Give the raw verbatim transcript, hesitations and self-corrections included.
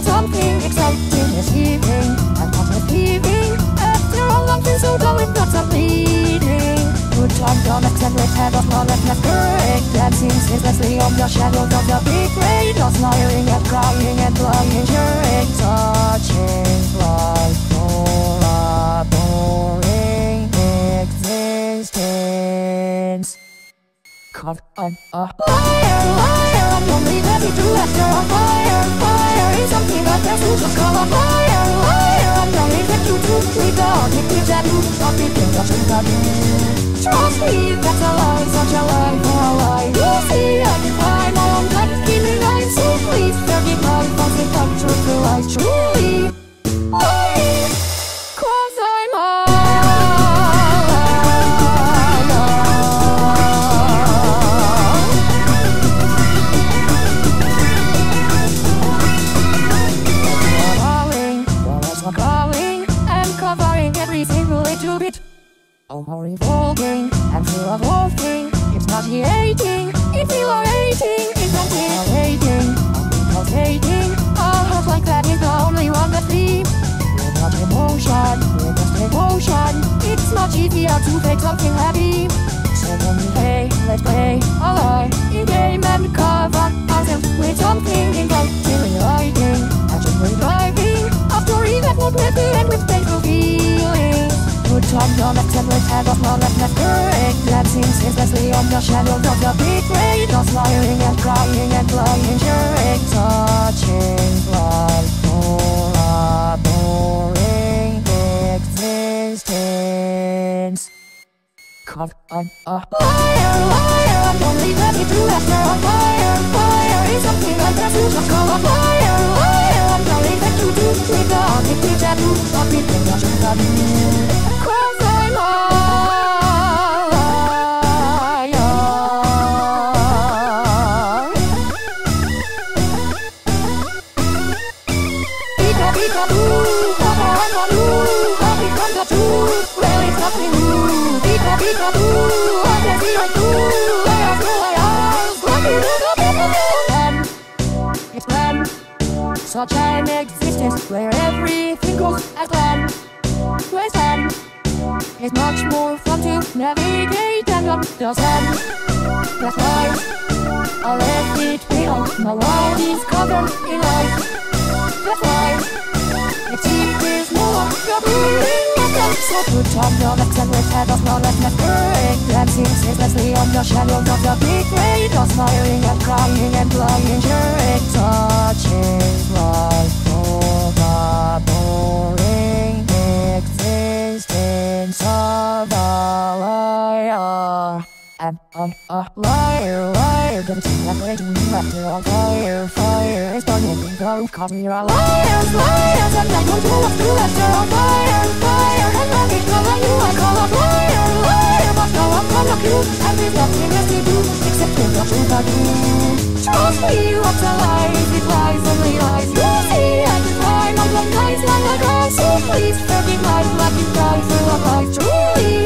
with something exciting achieving and not receiving. After a long time so dull and got some bleeding. Good time gone at ten with head of knowledge left correct. Dancing ceaselessly on the shadows of the big rain. All smiling and crying and lying, sharing, touching life for a boring existence. Caught on a fire, fire, I'm only ready to after a fire, fire is something that there's to just call a fire, fire, I'm only ready to to sleep down, if you just do something that you can do. Trust me, that's a lie, such a lie for a lie. You see, I can find my own life, keeping life, so please forgive my faults and come true to life, truly. Cause I'm calling and covering every single little bit. Oh, revolving and full of wolfing. It's not hating, it's elating. It's not hating, because hating. A heart like that is the only one that sleeps. We're not emotion, we're just emotion. It's much easier to fake something happy. So when we play, let's play a lie in game and cover ourselves with something inviting, lighting, actually driving. A story that won't let the end with painful feelings. Good time gone at ten with head of knowledge left correct. Dancing ceaselessly on the shadows of the big rain. All smiling and crying and lying, sharing, touching life for a boring existence. Caught on a fire, fire, I'm only ready to after a fire, fire is something like that you just call a fire, fire, I'm only ready to do sleep down, if you just do something that you can do. Cause I'm a liar. Peek-a-peek-a-boo, papa-I'm-a-boo, happy comes the truth, well it's nothing new. Peek-a-peek-a-boo, I can see right through, I have no eyes, like you do the people. It's planned, such an existence where everything goes as planned. Wasteland is much more fun to navigate than understand. That's why I left it behind. My world is covered in light. That's why it seems no longer boring. So good time gone at ten with head of knowledge left correct. Dancing ceaselessly on the shadows of the big rain. All smiling and crying and lying, sharing, touching life for the boring existence of a liar. And I'm a liar, liar. Gonna take that way to me after all. Fire, fire is burning in the roof. Cause we're all liars, liars. And I don't know what to after all. Fire, fire. And when we call on you, I call a liar, liar. But now I'm gonna kill. And there's nothing left to do except think the truth I do. Trust me, what's a lie? It lies, only lies. You see, I can climb on the nights like a guy. So please forgive my black and cry full of lies. Truly.